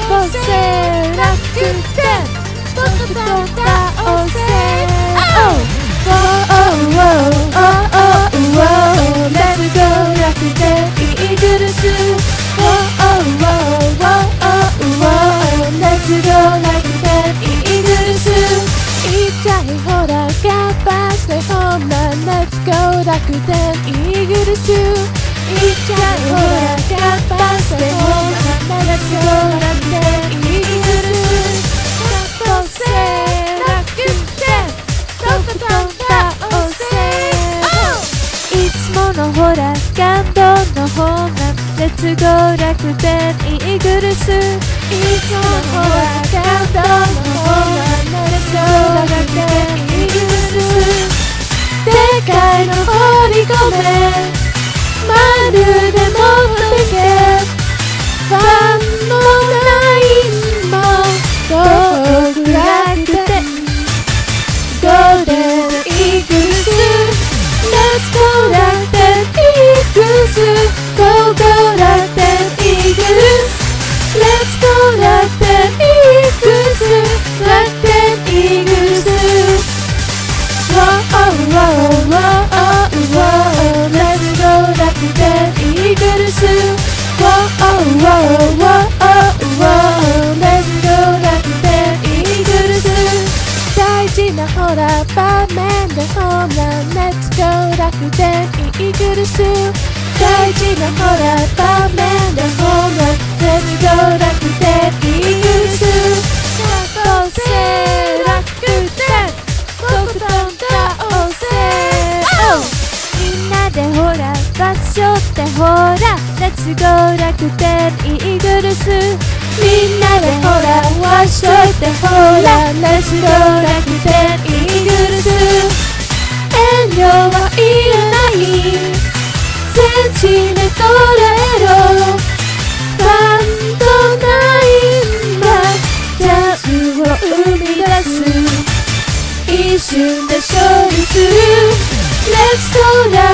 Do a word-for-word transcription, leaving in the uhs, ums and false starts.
ポセ楽天とことん倒せ Oh oh oh oh oh Let's go 楽天イーグルス Oh oh oh oh oh Let's go 楽天イーグルスいっちゃいほらガッバスでホームラン Let's go 楽天イーグルスいっちゃいほらガッバスでホームラン Let's go 楽天イーグルスポセ楽天とことん倒せいつものほら感動のホームラン Let's go 楽天イーグルスいつものほら感動のホームラン Let's go 楽天イーグルスでかいの放り込めまるでもっといけファンもないも遠く楽天ゴールデンイーグルス Let's go 楽天イーグルス Go go 楽天イーグルス Let's go 楽天イーグルス楽天イーグルス Wow wow wow wow Let's go 楽天イーグルス Wow wow wow wow Let's go 楽天イーグルス大事なほら場面でホームラン Let's go 楽天イーグルス大事なほら場面でホームラン Let's go 楽天イーグルスポセ楽天とことん倒せ Oh みんなでほら場所ってほら Let's go 楽天イーグルスみんなでほら場所ってほら Let's go 楽天イーグルス遠慮はいらないセンチで捉えろファンとないんだチャンスを生み出す一瞬で勝利する Let's go